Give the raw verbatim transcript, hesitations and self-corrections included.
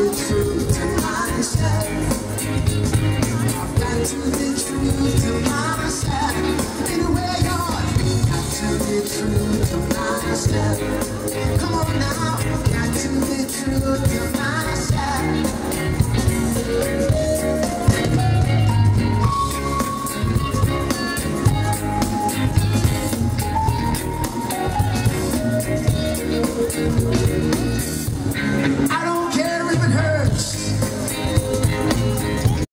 be true to myself. I've got to be true to myself. Anyway, God, got to be true to myself. Come on now, got to be true to myself.